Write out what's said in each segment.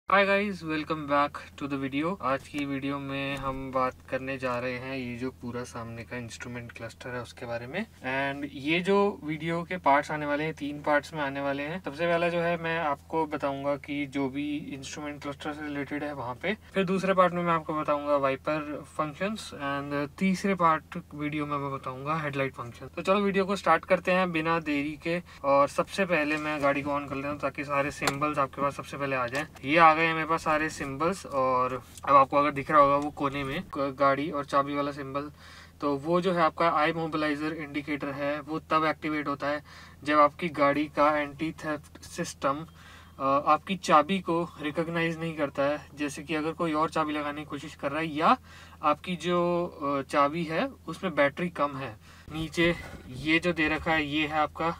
Hi guys, welcome back to the video. आज की video में हम बात करने जा रहे हैं ये जो पूरा सामने का इंस्ट्रूमेंट क्लस्टर है उसके बारे में। एंड ये जो वीडियो के पार्ट्स आने वाले हैं 3 पार्ट्स में आने वाले हैं। सबसे पहला जो है मैं आपको बताऊंगा कि जो भी इंस्ट्रूमेंट क्लस्टर से रिलेटेड है वहाँ पे, फिर दूसरे पार्ट में मैं आपको बताऊंगा वाइपर फंक्शंस, एंड तीसरे पार्ट वीडियो में मैं बताऊंगा हेडलाइट फंक्शन। तो चलो वीडियो को स्टार्ट करते हैं बिना देरी के। और सबसे पहले मैं गाड़ी को ऑन कर लेता हूँ ताकि सारे सिंबल्स आपके पास सबसे पहले आ जाए। ये आ गए मेरे पास सारे सिंबल्स, और अब आपको अगर दिख रहा होगा वो कोने में गाड़ी और चाबी वाला सिंबल, तो वो जो है आपका आई मोबिलाइजर इंडिकेटर है। वो तब एक्टिवेट होता है जब आपकी गाड़ी का एंटी थेफ्ट सिस्टम आपकी चाबी को रिकॉग्नाइज नहीं करता है। जैसे कि अगर कोई और चाबी लगाने की कोशिश कर रहा है या आपकी जो चाबी है उसमें बैटरी कम है। नीचे ये जो दे रखा है ये है आपका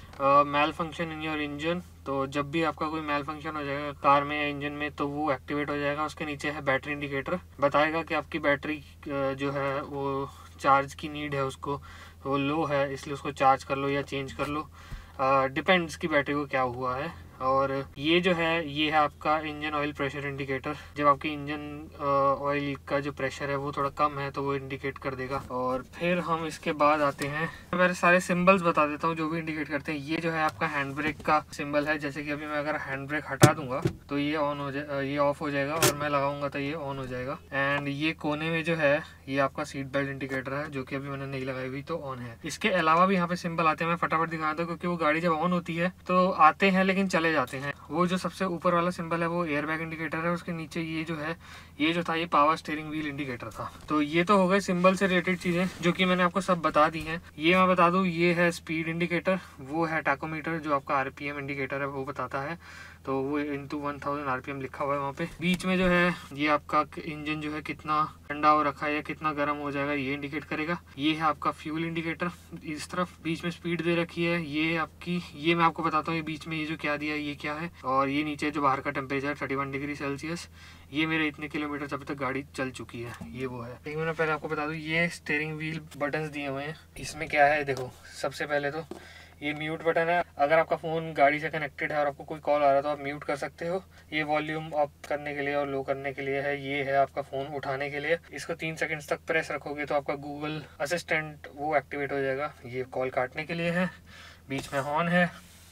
मैल फंक्शन इन योर इंजन। तो जब भी आपका कोई मैल फंक्शन हो जाएगा कार में या इंजन में तो वो एक्टिवेट हो जाएगा। उसके नीचे है बैटरी इंडिकेटर, बताएगा कि आपकी बैटरी जो है वो चार्ज की नीड है, उसको वो लो है इसलिए उसको चार्ज कर लो या चेंज कर लो, डिपेंड्स की बैटरी को क्या हुआ है। और ये जो है ये है आपका इंजन ऑयल प्रेशर इंडिकेटर। जब आपकी इंजन ऑयल का जो प्रेशर है वो थोड़ा कम है तो वो इंडिकेट कर देगा। और फिर हम इसके बाद आते हैं, मैं सारे सिंबल्स बता देता हूँ जो भी इंडिकेट करते हैं। ये जो है आपका हैंड ब्रेक का सिंबल है। जैसे कि अभी मैं अगर हैंड ब्रेक हटा दूंगा तो ये ऑन हो जाए, ये ऑफ हो जाएगा, और मैं लगाऊंगा तो ये ऑन हो जाएगा। एंड ये कोने में जो है ये आपका सीट बेल्ट इंडिकेटर है, जो कि अभी मैंने नहीं लगाई हुई तो ऑन है। इसके अलावा भी यहाँ पे सिंबल आते हैं, मैं फटाफट दिखा दूं क्योंकि वो गाड़ी जब ऑन होती है तो आते हैं लेकिन चले जाते हैं। वो जो सबसे ऊपर वाला सिंबल है वो एयर बैग इंडिकेटर है। उसके नीचे ये जो है ये जो था ये पावर स्टीयरिंग व्हील इंडिकेटर था। तो ये तो हो गए सिंबल से रिलेटेड चीजें जो कि मैंने आपको सब बता दी हैं। ये मैं बता दूं, ये है स्पीड इंडिकेटर, वो है टैकोमीटर जो आपका आरपीएम इंडिकेटर है वो बताता है। तो वो इंटू 1000 आरपीएम लिखा हुआ है वहाँ पे। बीच में जो है ये आपका इंजन जो है कितना ठंडा हो रखा है या कितना गर्म हो जाएगा ये इंडिकेट करेगा। ये है आपका फ्यूल इंडिकेटर इस तरफ। बीच में स्पीड दे रखी है ये आपकी, ये मैं आपको बताता हूँ ये बीच में ये जो क्या दिया है ये क्या है। और ये नीचे जो बाहर का टेम्परेचर 31 डिग्री सेल्सियस, ये मेरे इतने किलोमीटर अभी तक गाड़ी चल चुकी है, ये वो है। लेकिन मैं पहले आपको बता दूँ ये स्टीयरिंग व्हील बटन दिए हुए हैं। इसमें क्या है देखो, सबसे पहले तो ये म्यूट बटन है। अगर आपका फ़ोन गाड़ी से कनेक्टेड है और आपको कोई कॉल आ रहा है तो आप म्यूट कर सकते हो। ये वॉल्यूम अप करने के लिए और लो करने के लिए है। ये है आपका फ़ोन उठाने के लिए। इसको 3 सेकंड्स तक प्रेस रखोगे तो आपका गूगल असिस्टेंट वो एक्टिवेट हो जाएगा। ये कॉल काटने के लिए है। बीच में हॉर्न है।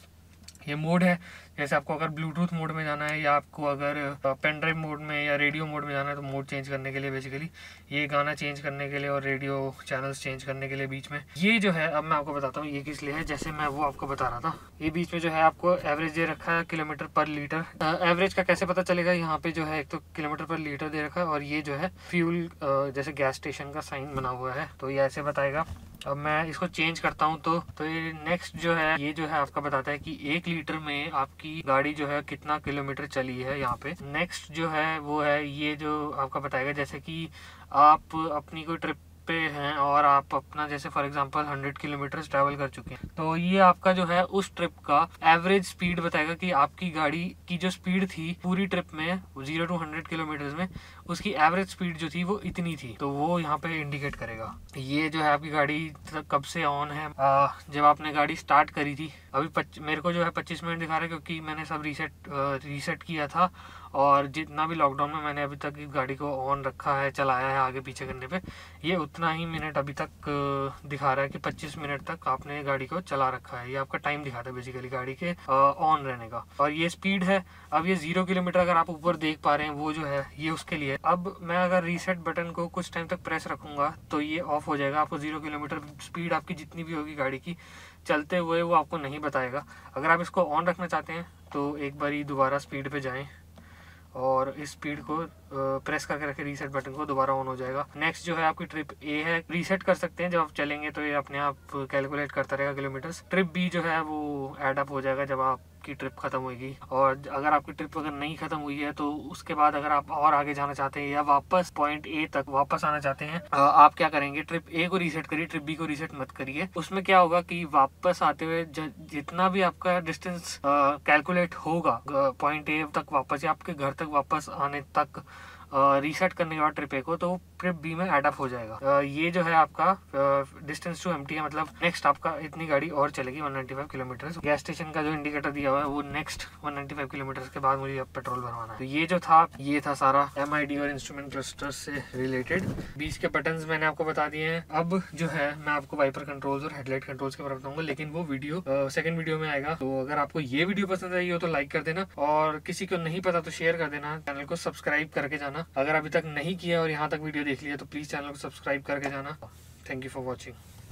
ये मोड है, जैसे आपको अगर ब्लूटूथ मोड में जाना है या आपको अगर पेन ड्राइव मोड में या रेडियो मोड में जाना है तो मोड चेंज करने के लिए बेसिकली। ये गाना चेंज करने के लिए और रेडियो चैनल्स चेंज करने के लिए बीच में। ये जो है अब मैं आपको बताता हूँ ये किस लिए है। जैसे मैं वो आपको बता रहा था, ये बीच में जो है आपको एवरेज दे रखा है किलोमीटर पर लीटर। एवरेज का कैसे पता चलेगा, यहाँ पे जो है एक तो किलोमीटर पर लीटर दे रखा है और ये जो है फ्यूल जैसे गैस स्टेशन का साइन बना हुआ है तो ये ऐसे बताएगा। अब मैं इसको चेंज करता हूँ तो ये नेक्स्ट जो है ये जो है आपका बताता है कि 1 लीटर में आपकी गाड़ी जो है कितना किलोमीटर चली है। यहाँ पे नेक्स्ट जो है वो है ये जो आपका बताएगा जैसे कि आप अपनी कोई ट्रिप पे हैं और आप अपना जैसे फॉर एग्जांपल 100 किलोमीटर ट्रैवल कर चुके हैं तो ये आपका जो है उस ट्रिप का एवरेज स्पीड बताएगा कि आपकी गाड़ी की जो स्पीड थी पूरी ट्रिप में 0 to 100 किलोमीटर में उसकी एवरेज स्पीड जो थी वो इतनी थी, तो वो यहाँ पे इंडिकेट करेगा। ये जो है आपकी गाड़ी कब से ऑन है, जब आपने गाड़ी स्टार्ट करी थी। अभी मेरे को जो है 25 मिनट दिखा रहा है क्योंकि मैंने सब रीसेट किया था और जितना भी लॉकडाउन में मैंने अभी तक गाड़ी को ऑन रखा है चलाया है आगे पीछे करने पे, ये उतना ही मिनट अभी तक दिखा रहा है कि 25 मिनट तक आपने गाड़ी को चला रखा है। ये आपका टाइम दिखाता है बेसिकली गाड़ी के ऑन रहने का। और ये स्पीड है। अब ये 0 किलोमीटर अगर आप ऊपर देख पा रहे हैं वो जो है ये उसके लिए। अब मैं अगर रीसेट बटन को कुछ टाइम तक प्रेस रखूंगा तो ये ऑफ हो जाएगा। आपको 0 किलोमीटर स्पीड आपकी जितनी भी होगी गाड़ी की चलते हुए वो आपको नहीं बताएगा। अगर आप इसको ऑन रखना चाहते हैं तो एक बारी दोबारा स्पीड पे जाएं और इस स्पीड को प्रेस करके रखे रीसेट बटन को, दोबारा ऑन हो जाएगा। नेक्स्ट जो है आपकी ट्रिप ए है, रीसेट कर सकते हैं जब आप चलेंगे तो ये अपने आप कैलकुलेट करता रहेगा किलोमीटर्स। ट्रिप बी जो है वो ऐड अप हो जाएगा जब आपकी ट्रिप खत्म होगी। और अगर आपकी ट्रिप अगर नहीं खत्म हुई है तो उसके बाद अगर आप और आगे जाना चाहते हैं या वापस पॉइंट ए तक वापस आना चाहते हैं, आप क्या करेंगे, ट्रिप ए को रीसेट करिए, ट्रिप बी को रीसेट मत करिए। उसमें क्या होगा कि वापस आते हुए जितना भी आपका डिस्टेंस कैलकुलेट होगा पॉइंट ए तक वापस या आपके घर तक वापस आने तक रीसेट करने के बाद ट्रिप ए को, तो ट्रिप बी में एड अप हो जाएगा। ये जो है आपका डिस्टेंस टू एम्प्टी है, मतलब नेक्स्ट आपका इतनी गाड़ी और चलेगी 195 किलोमीटर। गैस स्टेशन का जो इंडिकेटर दिया हुआ है वो नेक्स्ट 195 किलोमीटर के बाद मुझे अब पेट्रोल भरवाना है। तो ये जो था, ये था सारा MID और इंस्ट्रूमेंट क्लस्टर से रिलेटेड। बीच के बटन्स मैंने आपको बता दिए हैं। अब जो है मैं आपको वाइपर कंट्रोल्स और हेडलाइट कंट्रोल्स के बारे में बताऊंगा, लेकिन वो वीडियो सेकंड वीडियो में आएगा। तो अगर आपको ये वीडियो पसंद आई हो तो लाइक कर देना, और किसी को नहीं पता तो शेयर कर देना। चैनल को सब्सक्राइब करके जाना, अगर अभी तक नहीं किया और यहाँ तक वीडियो देख लिया तो प्लीज चैनल को सब्सक्राइब करके जाना। Thank you for watching.